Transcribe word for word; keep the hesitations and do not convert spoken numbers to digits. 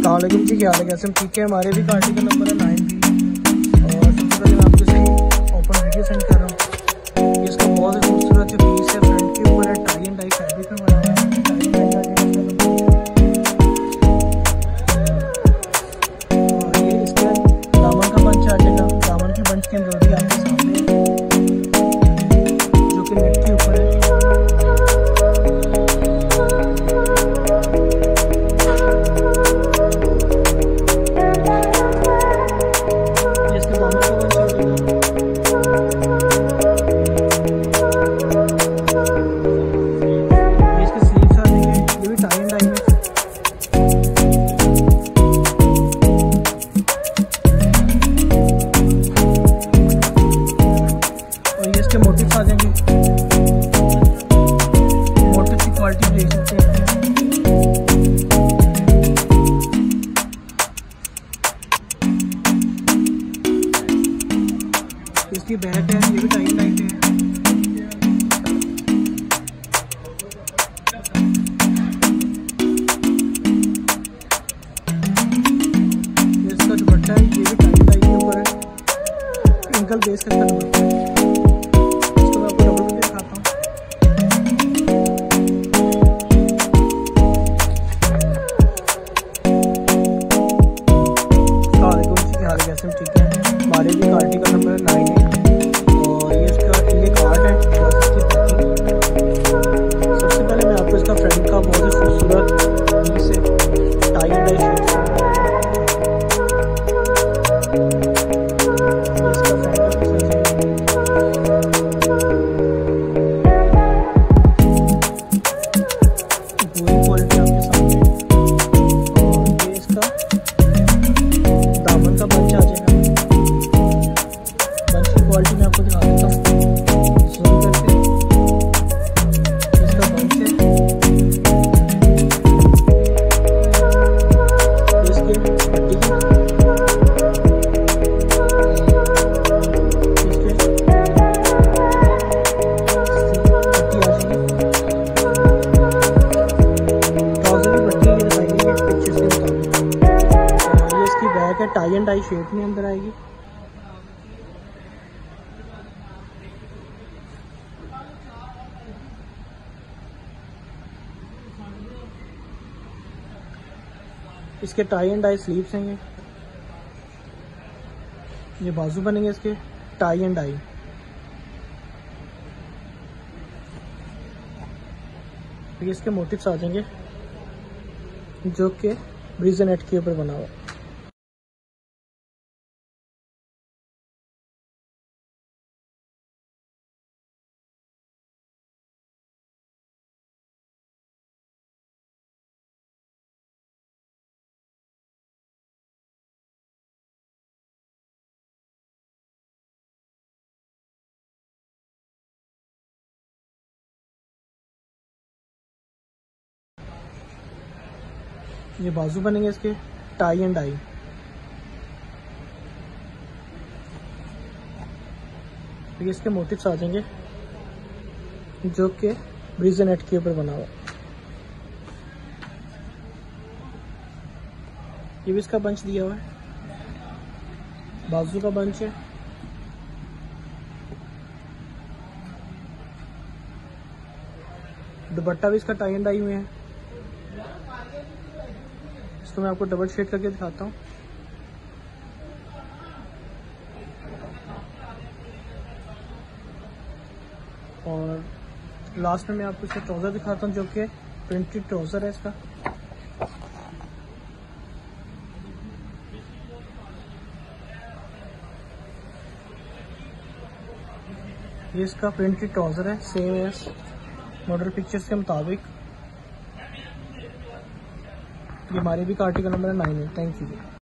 अस्सलामुअलैकुम जी, क्या हाल है? कैसे हम ठीक है? हमारे भी कार्टी का नंबर है नाइन बी। और सबसे पहले मैं आपको सही ओपन वीडियो सेंड कर रहा हूँ। ये इसका बहुत ही खूबसूरत जो पीस है, फ्रंट के ऊपर है टाई एंड डाई फैब्रिक में बना हुआ है। टाई एंड डाई का और ये इसका दामन का बंच आ जाएगा। दामन के बंच की एम्ब्रॉयडरी आपके सामने है जो कि नेट के ऊपर है। इसके मोटिव्स आ जाएंगे, मोटिव की क्वालिटी देख सकते हैं। इसकी बैक है, ये भी टाई लाइट है। इसका दुपट्टा है, ये भी टाई लाइट के ऊपर है। ट्विंकल बेस का दुपट्टा है। कैसे ठीक है? हमारे भी कार्टी का नंबर नाइन है और ये इसका ये कार्ड है। सबसे पहले मैं आपको इसका फ्रंट का बहुत ही खूबसूरत पीस है टाई एंड डाई शेप से इसका फ्रंट का पीस है। पूरी क्वालिटी आपके सामने और ये इसका दामन का बंच आ जाएगा। बंच की क्वालिटी मैं आपको दिखा देता हूँ जूम करके। इसका बंच है, इसके पट्टी की इसके पट्टी आ जाएगी। ट्राउजर की पट्टी ये दिखाएंगे पिक्चर से मुताबिक। ये इसकी बैक है, टाई एंड डाई शेप में अंदर आएगी। इसके टाई एंड डाई स्लीव्स हैं। ये ये बाजू बनेंगे इसके टाई एंड डाई। ये इसके मोटिव्स आ जाएंगे जो कि ब्रीज नेट के ऊपर बना हुआ। ये बाजू बनेंगे इसके टाई एंड डाई। ये इसके मोटिव्स आ जाएंगे जो कि ब्रीज नेट के ऊपर बना हुआ। ये भी इसका बंच दिया हुआ है, बाजू का बंच है। दुपट्टा भी इसका टाई एंड डाई में है। इसको मैं आपको डबल शेड करके दिखाता हूँ। और लास्ट में मैं आपको इसका ट्राउजर दिखाता हूँ जो कि प्रिंटेड ट्राउजर है इसका। ये इसका प्रिंटेड ट्राउजर है, सेम एस मॉडल पिक्चर्स के मुताबिक। ये हमारे भी कार्टी का नंबर है नाइन है। Thank you.